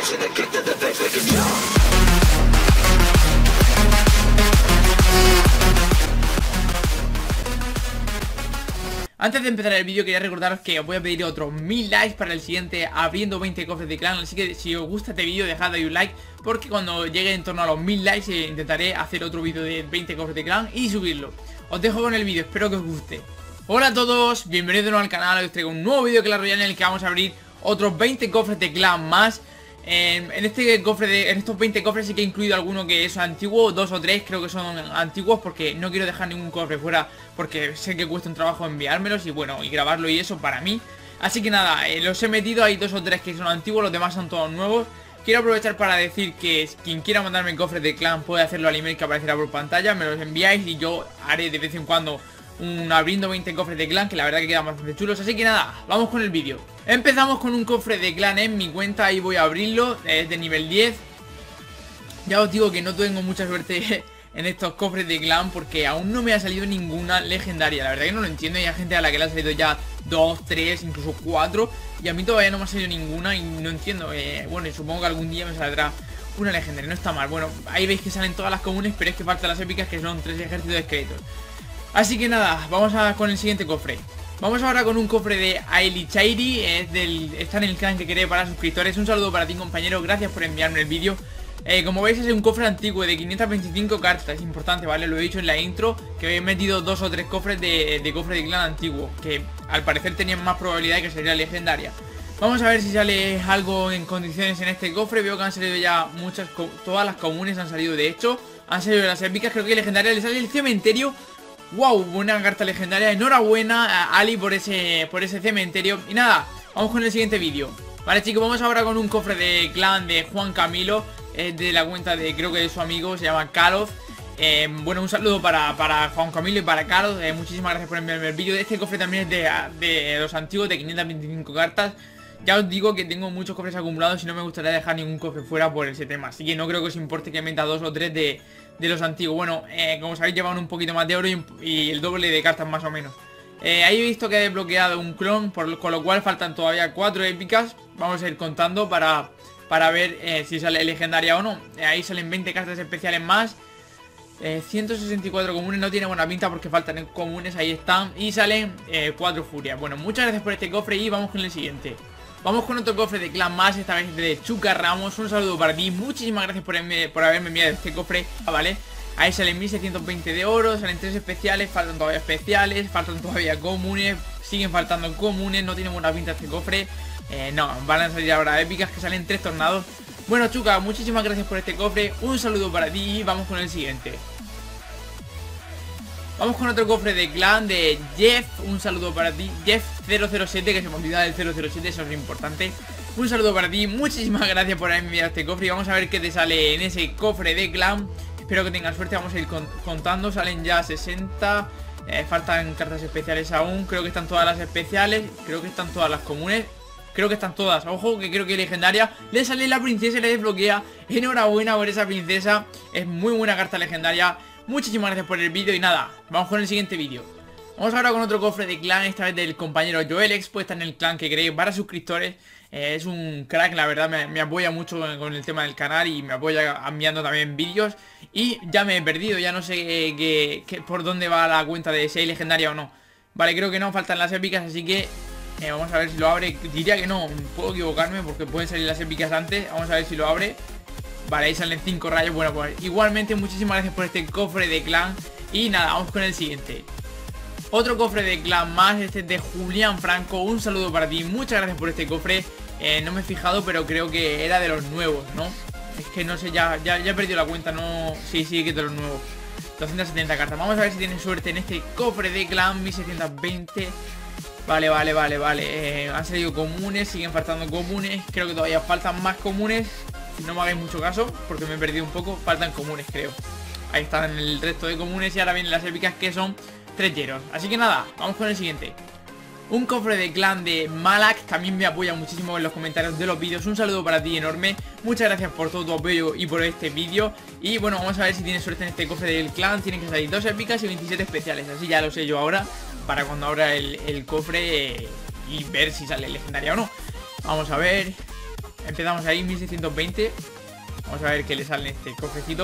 Antes de empezar el vídeo quería recordaros que os voy a pedir otros 1000 likes para el siguiente abriendo 20 cofres de clan. Así que si os gusta este vídeo dejad ahí un like, porque cuando llegue en torno a los 1000 likes intentaré hacer otro vídeo de 20 cofres de clan y subirlo. Os dejo con el vídeo, espero que os guste. Hola a todos, bienvenidos de nuevo al canal. Hoy os traigo un nuevo vídeo de Clash Royale en el que vamos a abrir otros 20 cofres de clan más. En estos 20 cofres sí que he incluido alguno que es antiguo, 2 o 3 creo que son antiguos, porque no quiero dejar ningún cofre fuera, porque sé que cuesta un trabajo enviármelos y bueno, y grabarlo y eso para mí. Así que nada, los he metido, hay 2 o 3 que son antiguos, los demás son todos nuevos. Quiero aprovechar para decir que quien quiera mandarme cofres de clan puede hacerlo al email que aparecerá por pantalla, me los enviáis y yo haré de vez en cuando abriendo 20 cofres de clan, que la verdad que quedan bastante chulos. Así que nada, vamos con el vídeo. Empezamos con un cofre de clan en mi cuenta y voy a abrirlo, es de nivel 10. Ya os digo que no tengo mucha suerte en estos cofres de clan porque aún no me ha salido ninguna legendaria. La verdad que no lo entiendo, y hay gente a la que le ha salido ya 2, 3, incluso 4 y a mí todavía no me ha salido ninguna y no entiendo. Bueno, y supongo que algún día me saldrá una legendaria, no está mal. Bueno, ahí veis que salen todas las comunes, pero es que faltan las épicas, que son 3 ejércitos de esqueletos. Así que nada, vamos con el siguiente cofre. Vamos ahora con un cofre de Ailey Chairi, está en el clan que queréis para suscriptores. Un saludo para ti, compañero, gracias por enviarme el vídeo. Como veis es un cofre antiguo de 525 cartas, es importante, ¿vale? Lo he dicho en la intro, que he metido 2 o 3 cofres de cofre de clan antiguo, que al parecer tenían más probabilidad de que sería legendaria. Vamos a ver si sale algo en condiciones en este cofre. Veo que han salido ya todas las comunes han salido, de hecho. Han salido las épicas, creo que legendaria le sale el cementerio. Wow, buena carta legendaria, enhorabuena a Ali por ese cementerio. Y nada, vamos con el siguiente vídeo. Vale, chicos, vamos ahora con un cofre de clan de Juan Camilo, de la cuenta de, creo que de su amigo, se llama Carlos. Bueno, un saludo para Juan Camilo y para Carlos, muchísimas gracias por enviarme el vídeo. Este cofre también es de los antiguos, de 525 cartas. Ya os digo que tengo muchos cofres acumulados y no me gustaría dejar ningún cofre fuera por ese tema. Así que no creo que os importe que meta 2 o 3 de los antiguos. Bueno, como sabéis, llevan un poquito más de oro y el doble de cartas más o menos. Ahí he visto que he desbloqueado un clon, con lo cual faltan todavía 4 épicas. Vamos a ir contando para ver si sale legendaria o no. Ahí salen 20 cartas especiales más. 164 comunes, no tiene buena pinta porque faltan comunes, ahí están. Y salen 4 furias. Bueno, muchas gracias por este cofre y vamos con el siguiente. Vamos con otro cofre de clan más, esta vez de Chuca Ramos. Un saludo para ti, muchísimas gracias por haberme enviado este cofre, ¿vale? Ahí salen 1620 de oro, salen 3 especiales, faltan todavía comunes, siguen faltando comunes, no tiene buena pinta este cofre. No, van a salir ahora épicas que salen 3 tornados. Bueno, Chuca, muchísimas gracias por este cofre, un saludo para ti y vamos con el siguiente. Vamos con otro cofre de clan de Jeff, un saludo para ti, Jeff007, que se me olvidaba del 007, eso es importante. Un saludo para ti, muchísimas gracias por haberme enviado este cofre y vamos a ver qué te sale en ese cofre de clan. Espero que tengas suerte, vamos a ir contando, salen ya 60, faltan cartas especiales aún, creo que están todas las especiales, creo que están todas las comunes. Creo que están todas, ojo, que creo que legendaria. Le sale la princesa y le desbloquea. Enhorabuena por esa princesa, es muy buena carta legendaria. Muchísimas gracias por el vídeo y nada, vamos con el siguiente vídeo. Vamos ahora con otro cofre de clan, esta vez del compañero Joelex, pues está en el clan que queréis para suscriptores. Es un crack, la verdad, me apoya mucho con el tema del canal y me apoya enviando también vídeos. Y ya me he perdido, ya no sé por dónde va la cuenta de si hay legendaria o no. Vale, creo que no, faltan las épicas, así que vamos a ver si lo abre. Diría que no, puedo equivocarme porque pueden salir las épicas antes. Vamos a ver si lo abre. Vale, ahí salen 5 rayos. Bueno, pues igualmente muchísimas gracias por este cofre de clan. Y nada, vamos con el siguiente. Otro cofre de clan más, este es de Julián Franco. Un saludo para ti, muchas gracias por este cofre. No me he fijado, pero creo que era de los nuevos, ¿no? Es que no sé, ya he perdido la cuenta, no. Sí, que es de los nuevos. 270 cartas, vamos a ver si tienen suerte en este cofre de clan. 1620. Vale. Han salido comunes, siguen faltando comunes. Creo que todavía faltan más comunes. No me hagáis mucho caso porque me he perdido un poco. Faltan comunes, creo. Ahí están el resto de comunes y ahora vienen las épicas, que son 3 hieros. Así que nada, vamos con el siguiente. Un cofre de clan de Malak, también me apoya muchísimo en los comentarios de los vídeos. Un saludo para ti enorme, muchas gracias por todo tu apoyo y por este vídeo. Y bueno, vamos a ver si tienes suerte en este cofre del clan. Tienen que salir 2 épicas y 27 especiales, así ya lo sé yo ahora, para cuando abra el cofre y ver si sale legendaria o no. Vamos a ver. Empezamos ahí, 1620. Vamos a ver qué le sale en este cofrecito.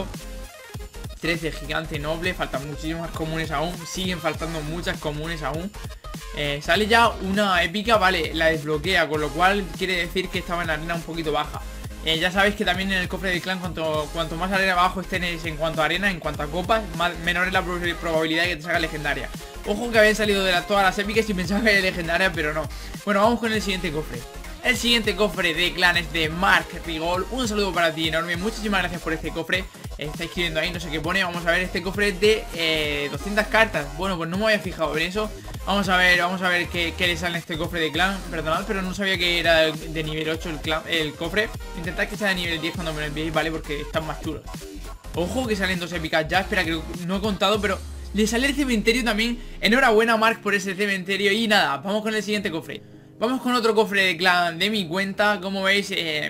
13 gigante noble, faltan muchísimas comunes aún. Siguen faltando muchas comunes aún. Sale ya una épica, vale, la desbloquea, con lo cual quiere decir que estaba en la arena un poquito baja. Ya sabéis que también en el cofre del clan, cuanto más arena abajo estén en cuanto a arena, en cuanto a copas, menor es la probabilidad de que te salga legendaria. Ojo que habían salido de todas las épicas y pensaba que era legendaria, pero no. Bueno, vamos con el siguiente cofre. El siguiente cofre de clan es de Mark Rigol. Un saludo para ti enorme, muchísimas gracias por este cofre. Está escribiendo ahí, no sé qué pone. Vamos a ver este cofre de 200 cartas. Bueno, pues no me había fijado en eso. Vamos a ver qué le sale en este cofre de clan. Perdonad, pero no sabía que era de nivel 8 el cofre. Intentad que sea de nivel 10 cuando me lo enviéis, ¿vale? Porque están más chulos. Ojo que salen 2 épicas ya. Espera, que no he contado, pero le sale el cementerio también. Enhorabuena, Mark, por ese cementerio. Y nada, vamos con el siguiente cofre. Vamos con otro cofre de clan de mi cuenta. Como veis, es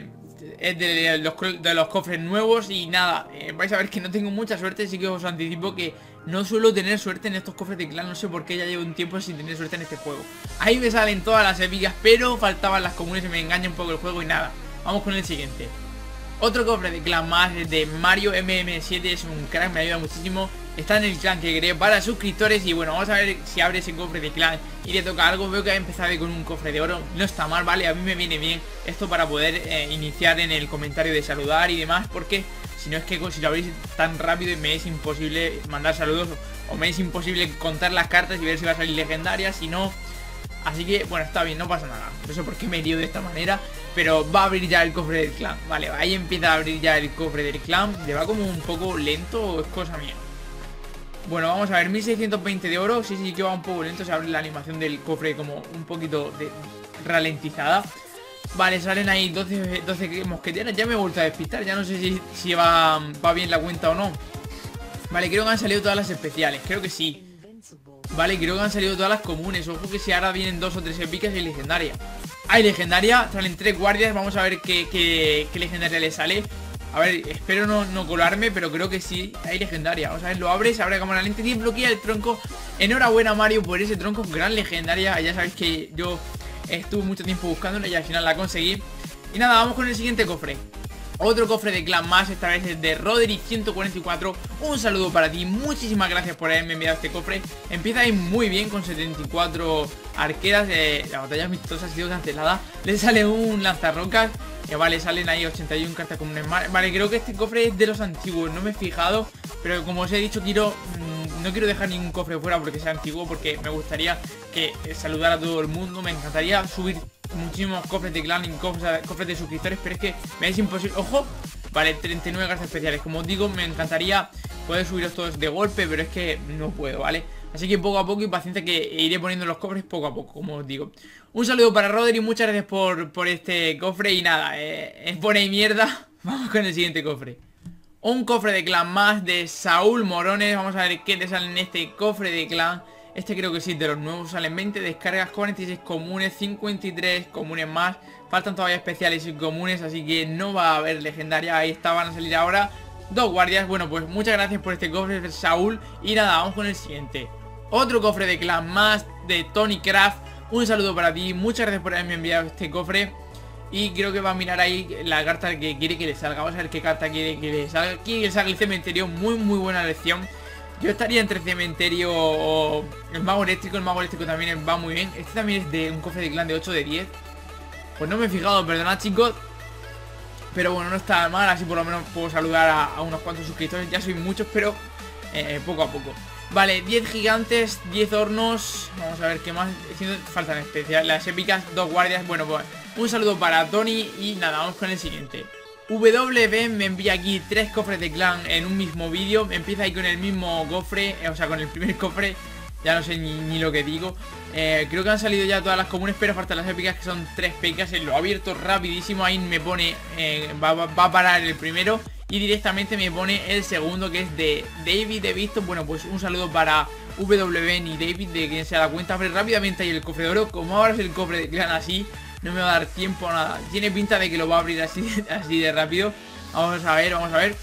de los cofres nuevos. Y nada, vais a ver que no tengo mucha suerte. Así que os anticipo que no suelo tener suerte en estos cofres de clan. No sé por qué, ya llevo un tiempo sin tener suerte en este juego. Ahí me salen todas las épicas, pero faltaban las comunes y me engaña un poco el juego. Y nada, vamos con el siguiente. Otro cofre de clan más es de Mario MM7. Es un crack, me ayuda muchísimo. Está en el clan que creé para suscriptores. Y bueno, vamos a ver si abre ese cofre de clan y le toca algo. Veo que ha empezado con un cofre de oro. No está mal, vale, a mí me viene bien esto para poder iniciar en el comentario de saludar y demás. Porque si no es que si lo abrís tan rápido me es imposible mandar saludos, o me es imposible contar las cartas y ver si va a salir legendaria. Si no, así que bueno, está bien, no pasa nada. No sé por qué me he ido de esta manera, pero va a abrir ya el cofre del clan. Vale, ahí empieza a abrir ya el cofre del clan. Le va como un poco lento o es cosa mía. Bueno, vamos a ver, 1620 de oro. Sí, que va un poco lento, se abre la animación del cofre como un poquito ralentizada. Vale, salen ahí 12 mosqueteras. Ya me he vuelto a despistar, ya no sé si va bien la cuenta o no. Vale, creo que han salido todas las especiales, creo que sí. Vale, creo que han salido todas las comunes. Ojo que si ahora vienen 2 o 3 épicas y legendaria. Hay legendaria, salen 3 guardias. Vamos a ver qué legendaria le sale. A ver, espero no colarme, pero creo que sí hay legendaria. Vamos a ver, lo abre, se abre cámara lenta y bloquea el tronco. Enhorabuena, Mario, por ese tronco, gran legendaria. Ya sabéis que yo estuve mucho tiempo buscándola y al final la conseguí. Y nada, vamos con el siguiente cofre. Otro cofre de clan más, esta vez es de Roderick144. Un saludo para ti, muchísimas gracias por haberme enviado este cofre. Empieza ahí muy bien con 74 arqueras. La batalla amistosa ha sido cancelada. Le sale un lanzarrocas. Vale, salen ahí 81 cartas comunes más. Vale, creo que este cofre es de los antiguos, no me he fijado. Pero como os he dicho, no quiero dejar ningún cofre fuera porque sea antiguo, porque me gustaría que saludar a todo el mundo. Me encantaría subir muchísimos cofres de clan y cofres de suscriptores, pero es que me es imposible. ¡Ojo! Vale, 39 cartas especiales. Como os digo, me encantaría poder subiros todos de golpe, pero es que no puedo, ¿vale? Así que poco a poco y paciencia, que iré poniendo los cofres poco a poco, como os digo. Un saludo para Roderick, muchas gracias por este cofre. Y nada, pone mierda. Vamos con el siguiente cofre. Un cofre de clan más de Saúl Morones. Vamos a ver qué te sale en este cofre de clan. Este creo que sí, de los nuevos. Salen 20 descargas, 46 comunes, 53 comunes más. Faltan todavía especiales y comunes, así que no va a haber legendaria. Ahí está, van a salir ahora 2 guardias. Bueno, pues muchas gracias por este cofre, Saúl. Y nada, vamos con el siguiente. Otro cofre de clan más de Tony Craft. Un saludo para ti, muchas gracias por haberme enviado este cofre. Y creo que va a mirar ahí la carta que quiere que le salga. Vamos a ver qué carta quiere que le salga. Quiere que le salga el cementerio, muy buena elección. Yo estaría entre cementerio o el mago eléctrico. El mago eléctrico también va muy bien. Este también es de un cofre de clan de 8 de 10. Pues no me he fijado, perdonad, chicos. Pero bueno, no está mal, así por lo menos puedo saludar a unos cuantos suscriptores. Ya soy muchos, pero poco a poco. Vale, 10 gigantes, 10 hornos. Vamos a ver qué más. Faltan especial, las épicas, 2 guardias. Bueno, pues un saludo para Tony. Y nada, vamos con el siguiente. WB me envía aquí 3 cofres de clan en un mismo vídeo. Empieza ahí con el mismo cofre, o sea, con el primer cofre. Ya no sé ni lo que digo. Creo que han salido ya todas las comunes, pero faltan las épicas, que son 3 pecas. Lo ha abierto rapidísimo. Ahí me pone, va a parar el primero. Y directamente me pone el segundo, que es de David de Visto. Bueno, pues un saludo para WB y David, de quien se da cuenta. Abre rápidamente ahí el cofre de oro. Como abras el cofre de clan así, no me va a dar tiempo a nada. Tiene pinta de que lo va a abrir así de rápido. Vamos a ver. Vamos a ver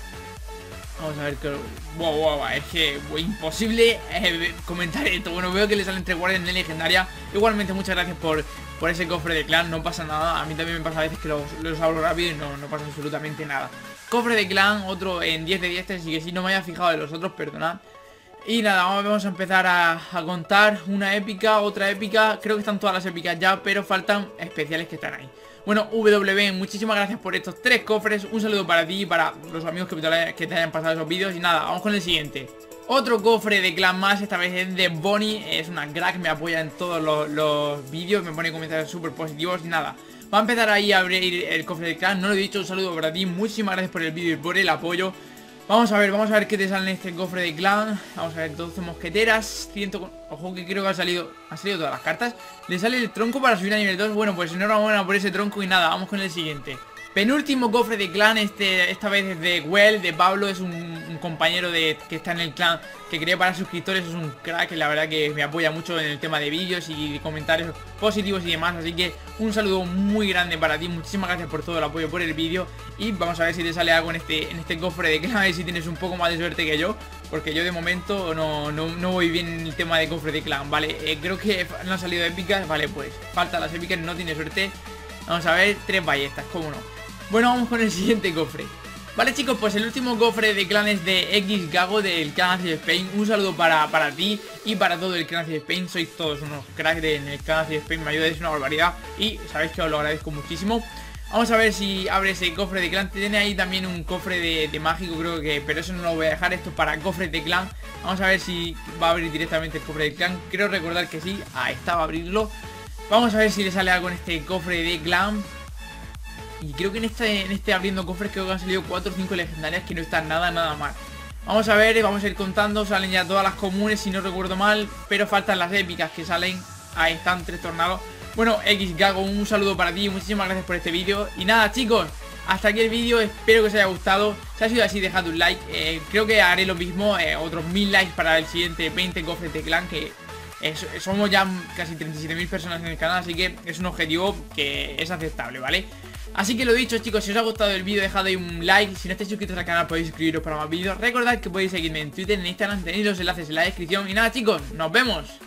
que... Wow, es que imposible comentar esto. Bueno, veo que le salen 3 guardias de legendaria. Igualmente, muchas gracias por por ese cofre de clan, no pasa nada. A mí también me pasa a veces que los abro rápido y no pasa absolutamente nada. Cofre de clan, otro en 10 de 10, así que si no me haya fijado de los otros, perdonad. Y nada, vamos a empezar a contar una épica, otra épica. Creo que están todas las épicas ya, pero faltan especiales que están ahí. Bueno, WB, muchísimas gracias por estos 3 cofres. Un saludo para ti y para los amigos que te hayan pasado esos vídeos. Y nada, vamos con el siguiente. Otro cofre de clan más, esta vez es de Bonnie. Es una crack, me apoya en todos los vídeos, me pone comentarios súper positivos. Y nada, va a empezar ahí a abrir el cofre de clan. No lo he dicho, un saludo para ti. Muchísimas gracias por el vídeo y por el apoyo. Vamos a ver qué te sale en este cofre de clan. Vamos a ver, 12 mosqueteras, 100... Ojo que creo que han salido todas las cartas. Le sale el tronco para subir a nivel 2. Bueno, pues enhorabuena por ese tronco y nada, vamos con el siguiente. Penúltimo cofre de clan, esta vez es de Well, de Pablo, es un compañero que está en el clan, que crea para suscriptores, es un crack, la verdad que me apoya mucho en el tema de vídeos y comentarios positivos y demás, así que un saludo muy grande para ti, muchísimas gracias por todo el apoyo, por el vídeo, y vamos a ver si te sale algo en este cofre de clan, a ver si tienes un poco más de suerte que yo, porque yo de momento no voy bien en el tema de cofre de clan, vale, creo que no han salido épicas, vale, pues faltan las épicas, no tiene suerte, vamos a ver, 3 ballestas, cómo no. Bueno, vamos con el siguiente cofre. Vale chicos, pues el último cofre de clanes de X Gago del clan Acid Spain. Un saludo para ti y para todo el clan Acid Spain. Sois todos unos cracks en el clan Acid Spain, me ayudáis una barbaridad y sabéis que os lo agradezco muchísimo. Vamos a ver si abre ese cofre de clan. Tiene ahí también un cofre de mágico, creo que, pero eso no lo voy a dejar. Esto es para cofres de clan. Vamos a ver si va a abrir directamente el cofre de clan. Creo recordar que sí, ahí está, va a abrirlo. Vamos a ver si le sale algo en este cofre de clan. Y creo que en este abriendo cofres creo que han salido 4 o 5 legendarias, que no están nada mal. Vamos a ver, vamos a ir contando. Salen ya todas las comunes si no recuerdo mal, pero faltan las épicas que salen. Ahí están, 3 tornados. Bueno, X Gago, un saludo para ti, muchísimas gracias por este vídeo. Y nada chicos, hasta aquí el vídeo, espero que os haya gustado. Si ha sido así, dejad un like, creo que haré lo mismo, otros 1000 likes para el siguiente 20 cofres de clan, que somos ya casi 37.000 personas en el canal, así que es un objetivo que es aceptable, ¿vale? Así que lo dicho chicos, si os ha gustado el vídeo dejad ahí un like. Si no estáis suscritos al canal podéis suscribiros para más vídeos. Recordad que podéis seguirme en Twitter, en Instagram, tenéis los enlaces en la descripción. Y nada chicos, nos vemos.